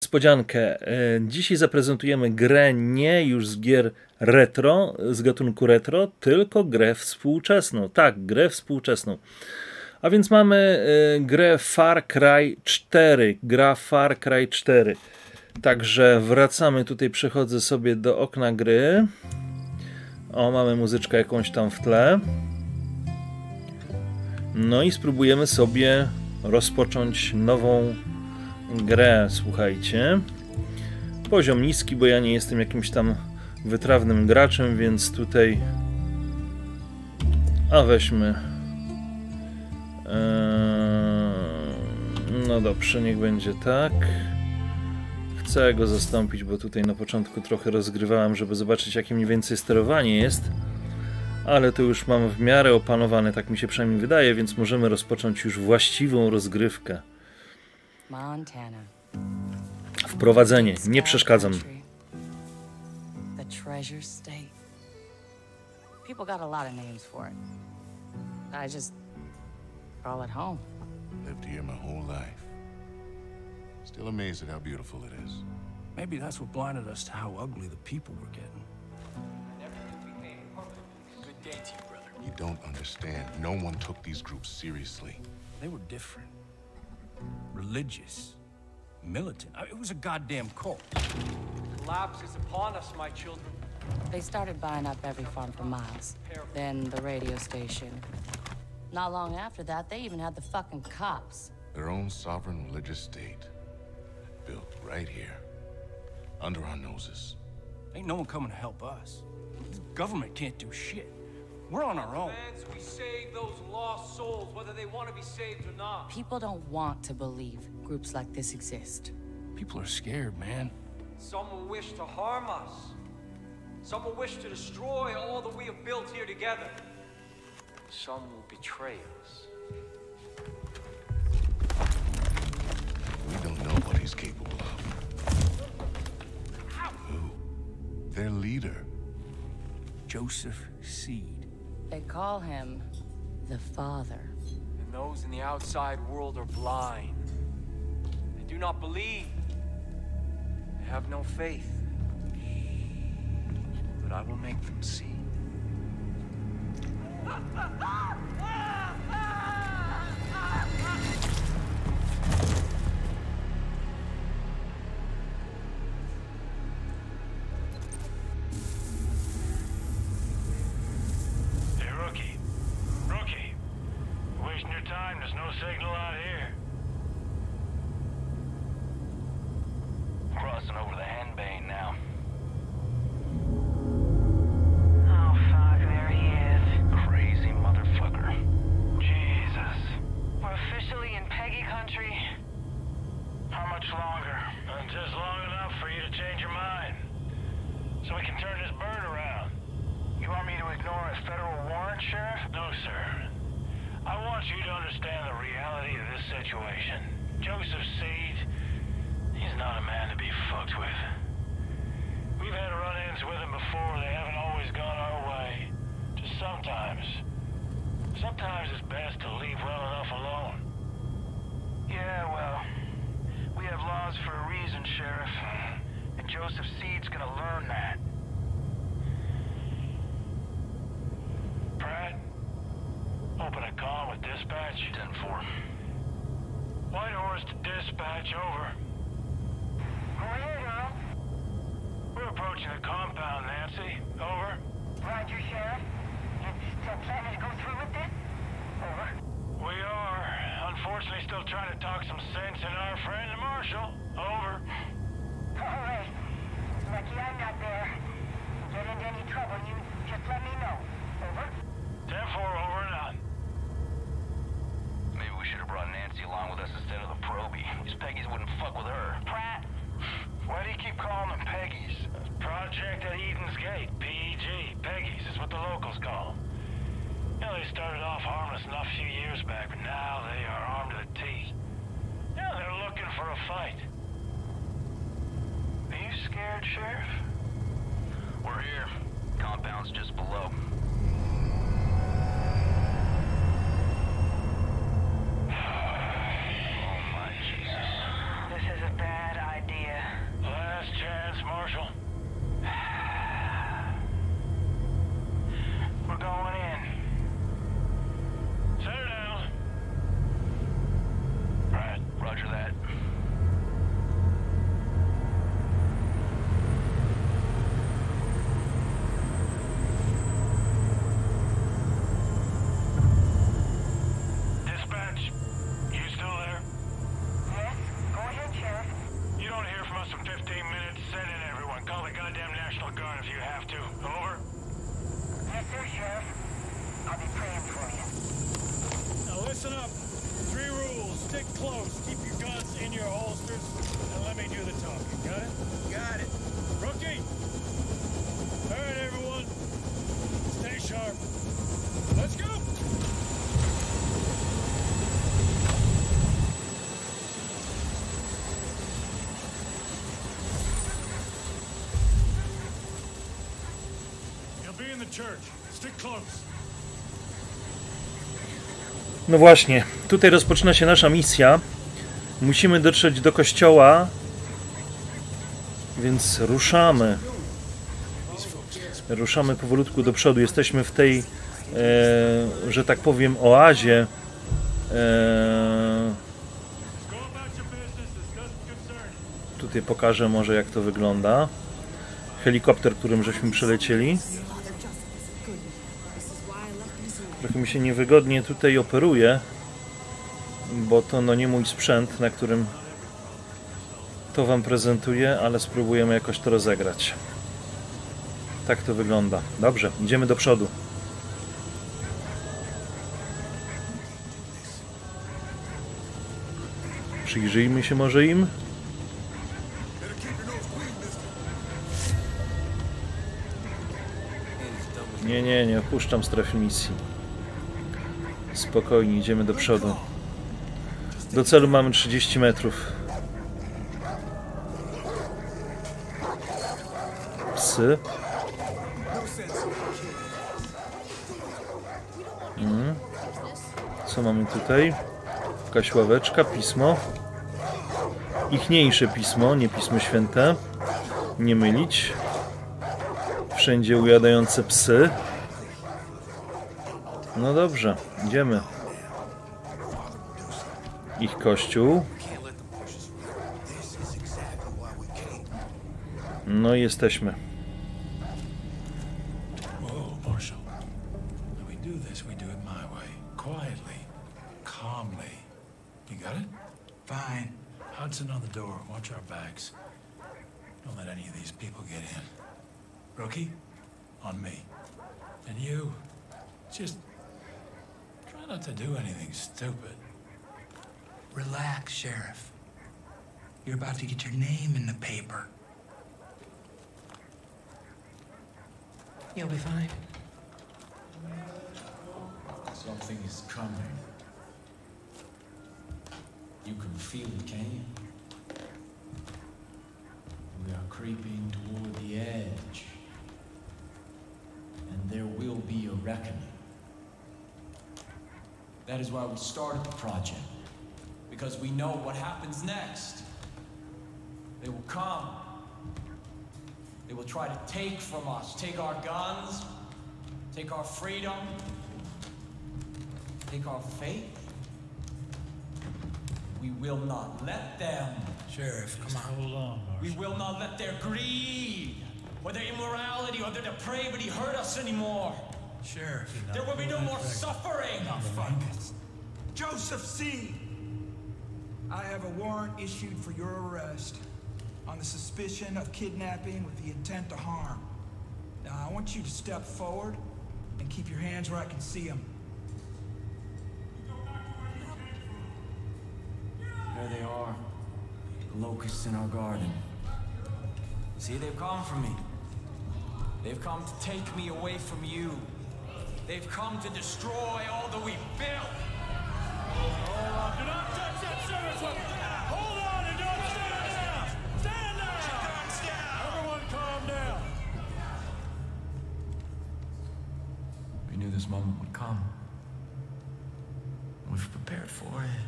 niespodziankę. Dzisiaj zaprezentujemy grę nie już z gier retro, z gatunku retro, tylko grę współczesną. Tak, grę współczesną. A więc mamy grę Far Cry 4. Gra Far Cry 4. Także wracamy tutaj, przechodzę sobie do okna gry. O, mamy muzyczkę jakąś tam w tle. No i spróbujemy sobie rozpocząć nową grę, słuchajcie. Poziom niski, bo ja nie jestem jakimś tam wytrawnym graczem, więc tutaj... A weźmy... No dobrze, niech będzie tak. Chcę go zastąpić, bo tutaj na początku trochę rozgrywałem, żeby zobaczyć, jakie mniej więcej sterowanie jest. Ale to już mam w miarę opanowane, tak mi się przynajmniej wydaje, więc możemy rozpocząć już właściwą rozgrywkę. Montana. Wprowadzenie, nie przeszkadzam. The Treasure State. People got a lot of names for it. I just call it home. Lived here my whole life. Still amazed at how beautiful it is. Maybe that's what blinded us to how ugly the people were getting. Good day to you, brother. You don't understand. No one took these groups seriously. They were different. Religious. Militant. I mean, it was a goddamn cult. Collapse is upon us, my children. They started buying up every farm for miles. Then the radio station. Not long after that, they even had the fucking cops. Their own sovereign religious state. Built right here. Under our noses. Ain't no one coming to help us. The government can't do shit. We're on our own. Fans, we save those lost souls, whether they want to be saved or not. People don't want to believe groups like this exist. People are scared, man. Some will wish to harm us. Some will wish to destroy all that we have built here together. Some will betray us. We don't know what he's capable of. Who? Their leader. Joseph Seed. They call him the Father. And those in the outside world are blind. They do not believe. They have no faith. But I will make them see. Hey, Rookie. Rookie. You're wasting your time. There's no signal out here. Crossing over the Henbane now. Oh, fuck, there he is. Crazy motherfucker. Jesus. We're officially in Peggy country. How much longer? Just long enough for you to change your mind. So we can turn this bird around. You want me to ignore a federal warrant, Sheriff? No, sir. I want you to understand the reality of this situation. Joseph Seed, he's not a man to be fucked with. We've had run-ins with him before. They haven't always gone our way. Just sometimes. Sometimes it's best to leave well enough alone. Yeah, well, we have laws for a reason, Sheriff. And Joseph Seed's gonna learn that. Pratt, open a comm with dispatch. 10-4. White Horse to dispatch, over. Over here, girl. We're approaching the compound, Nancy. Over. Roger, Sheriff. You still planning to go through with this? Over. We are. Unfortunately, still trying to talk some sense in our friend, the Marshal. Over. All right. Lucky I'm not there. Get into any trouble, you just let me know. Over. 10-4, over and out. Maybe we should have brought Nancy along with us instead of the Proby. These Peggies wouldn't fuck with her. Pratt. Why do you keep calling them Peggies? Project at Eden's Gate, PEG. Peggies is what the locals call them. You know, they started off harmless enough a few years back, but now they are armed to the teeth. Yeah, they're looking for a fight. Are you scared, Sheriff? We're here. Compound's just below. Oh, my Jesus. This is a bad idea. less than 15 minutes. Send in everyone. Call the goddamn National Guard if you have to. Over? Yes, sir, Sheriff. I'll be praying for you. Now listen up. 3 rules. Stick close. Keep your guns in your holsters. And let me do the talking. Got it? Got it. Rookie! All right, everyone. Stay sharp. Let's go! You'll be in the church. Stick close. No właśnie, tutaj rozpoczyna się nasza misja. Musimy dotrzeć do kościoła, więc ruszamy. Ruszamy powolutku do przodu. Jesteśmy w tej, że tak powiem, oazie. Tutaj pokażę może, jak to wygląda. Helikopter, którym żeśmy przelecieli. Trochę mi się niewygodnie tutaj operuje, bo to no nie mój sprzęt, na którym to wam prezentuję, ale spróbujemy jakoś to rozegrać. Tak to wygląda. Dobrze, idziemy do przodu. Przyjrzyjmy się może im. Nie opuszczam strefy misji. Spokojnie, idziemy do przodu. Do celu mamy 30 metrów. Psy. Co mamy tutaj? Jakaś ławeczka, pismo. Ichniejsze pismo, nie Pismo Święte. Nie mylić. Wszędzie ujadające psy. No dobrze, idziemy. Ich kościół. No i jesteśmy. Whoa, Marshal. When we do this, we do it my way. Quietly. Calmly. You got it? Fine. Hudson on the door. Watch our backs. Don't let any of these people get in. Rookie, on me. And you, just try not to do anything stupid. Relax, Sheriff. You're about to get your name in the paper. You'll be fine. Something is coming. You can feel it, can you? We are creeping toward the edge. And there will be a reckoning. That is why we started the project. Because we know what happens next. They will come. They will try to take from us, take our guns, take our freedom, take our faith. We will not let them. Sheriff, come on. Hold on, Marshal. We will not let their greed, or their immorality, or their depravity hurt us anymore. Sheriff. There will be no more suffering. Oh, fuck. Joseph C. I have a warrant issued for your arrest on the suspicion of kidnapping with the intent to harm. Now, I want you to step forward and keep your hands where I can see them. There they are, the locusts in our garden. See, they've come for me. They've come to take me away from you. They've come to destroy all that we've built. Hold on, do not touch that service weapon! Hold on and don't stand down! Stand down! Everyone calm down! We knew this moment would come. We've prepared for it.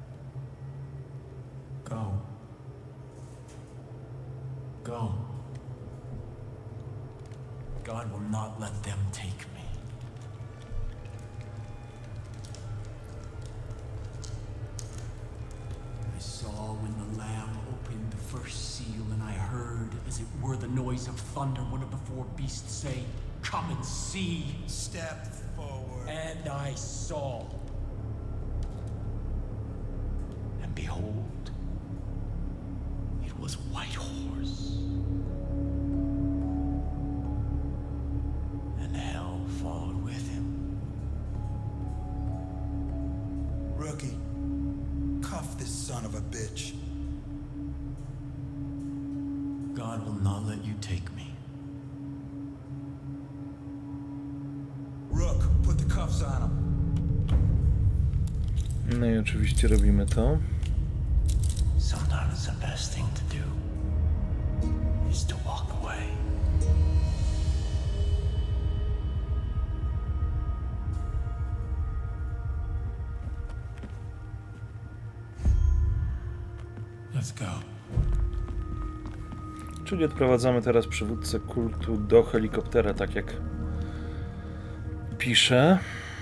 Go. Go. God will not let them take me. I saw when the Lamb opened the first seal, and I heard, as it were the noise of thunder, one of the 4 beasts say, "Come and see." Step forward. And I saw. And behold, it was was White Horse. And hell followed with him. Rookie, cuff this son of a bitch. God will not let you take me. Rook, put the cuffs on him. No i oczywiście robimy to. Sometimes the best thing to do is to walk away. Let's go. Czyli odprowadzamy teraz przywódcę kultu do helikoptera, tak jak pisze.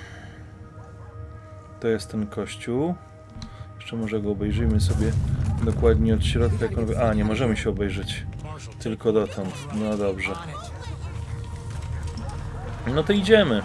To jest ten kościół. Jeszcze może go obejrzyjmy sobie dokładnie od środka. Jak on... A, nie możemy się obejrzeć. Tylko dotąd. No dobrze. No to idziemy.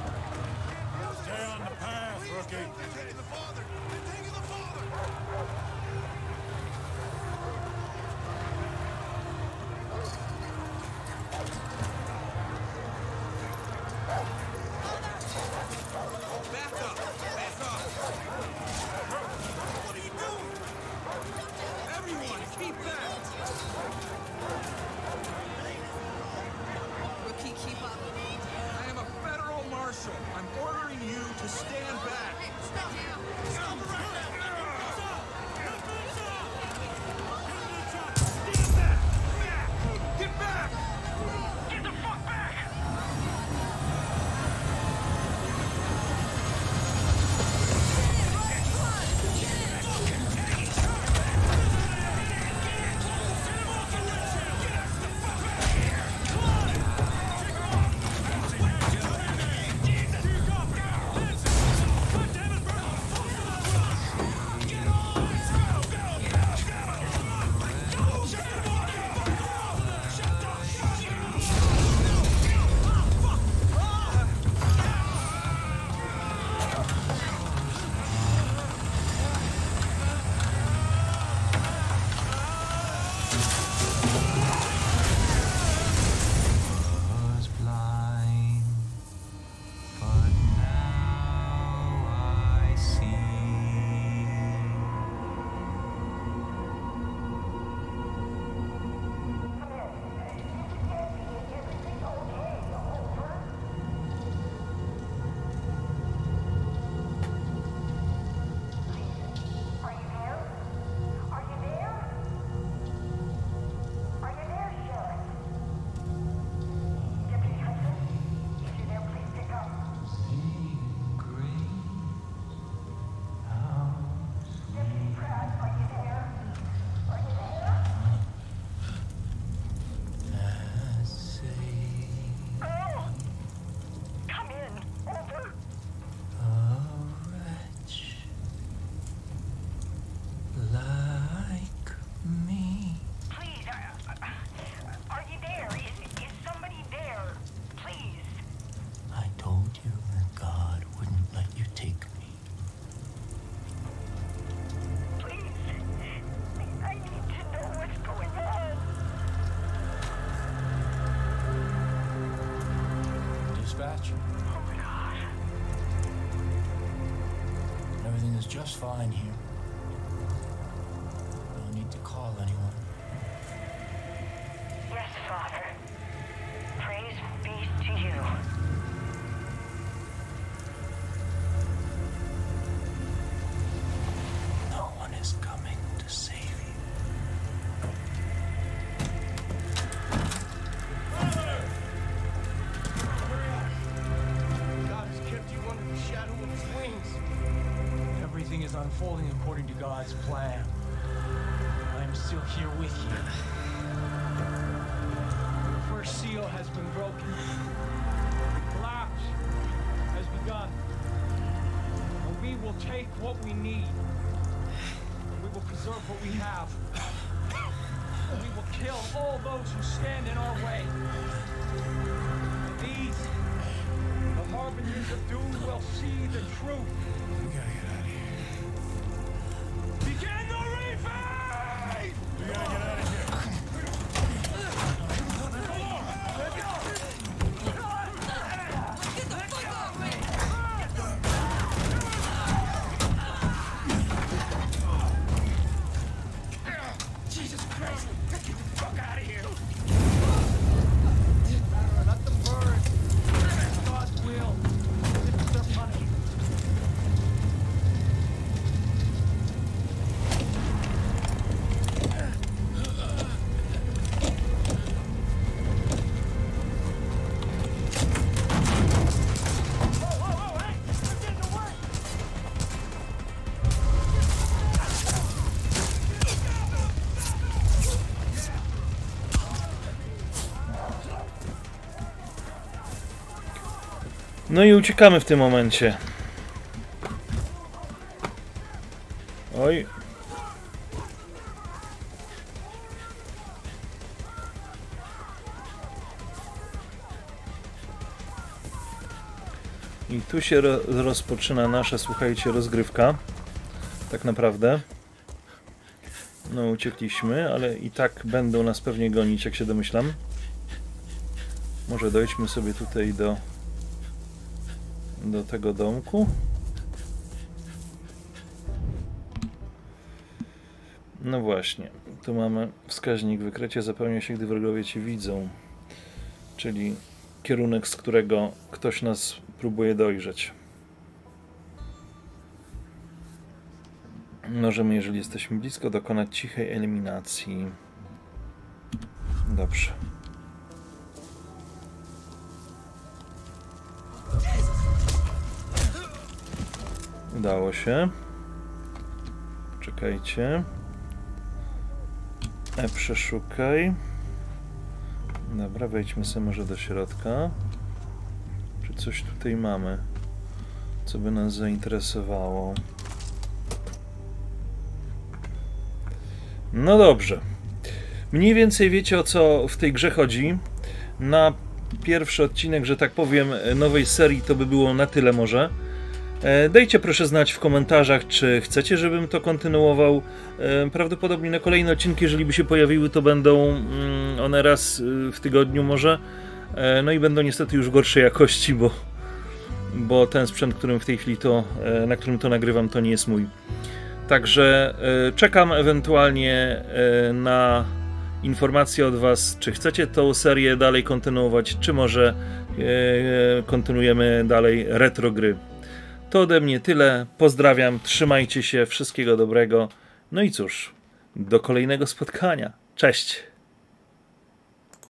Everything is just fine here. No need to call anyone. Yes, Father. Praise be to you. No one is coming to save you. God has kept you under the shadow of his wings. Everything is unfolding according to God's plan. I am still here with you. The first seal has been broken. The collapse has begun. And we will take what we need. And we will preserve what we have. And we will kill all those who stand in our way. And these, the harbingers of doom, will see the truth. We gotta get out of here. Begin the refight! We gotta get out of here. No i uciekamy w tym momencie. Oj. I tu się rozpoczyna nasza, słuchajcie, rozgrywka. Tak naprawdę. No uciekliśmy, ale i tak będą nas pewnie gonić, jak się domyślam. Może dojdźmy sobie tutaj do tego domku. No właśnie, tu mamy wskaźnik wykrycie zapełnia się, gdy wrogowie cię widzą. Czyli kierunek, z którego ktoś nas próbuje dojrzeć. Możemy, jeżeli jesteśmy blisko, dokonać cichej eliminacji. Dobrze. Udało się. Czekajcie. Przeszukaj. Dobra, wejdźmy sobie może do środka. Czy coś tutaj mamy, co by nas zainteresowało? No dobrze. Mniej więcej wiecie, o co w tej grze chodzi. Na pierwszy odcinek, że tak powiem, nowej serii to by było na tyle może. Dajcie proszę znać w komentarzach, czy chcecie, żebym to kontynuował. Prawdopodobnie na kolejne odcinki, jeżeli by się pojawiły, to będą one raz w tygodniu może. No i będą niestety już gorszej jakości, bo ten sprzęt, którym w tej chwili na którym to nagrywam, to nie jest mój. Także czekam ewentualnie na informacje od Was, czy chcecie tą serię dalej kontynuować, czy może kontynuujemy dalej retro gry. To ode mnie tyle. Pozdrawiam, trzymajcie się, wszystkiego dobrego. No i cóż, do kolejnego spotkania. Cześć!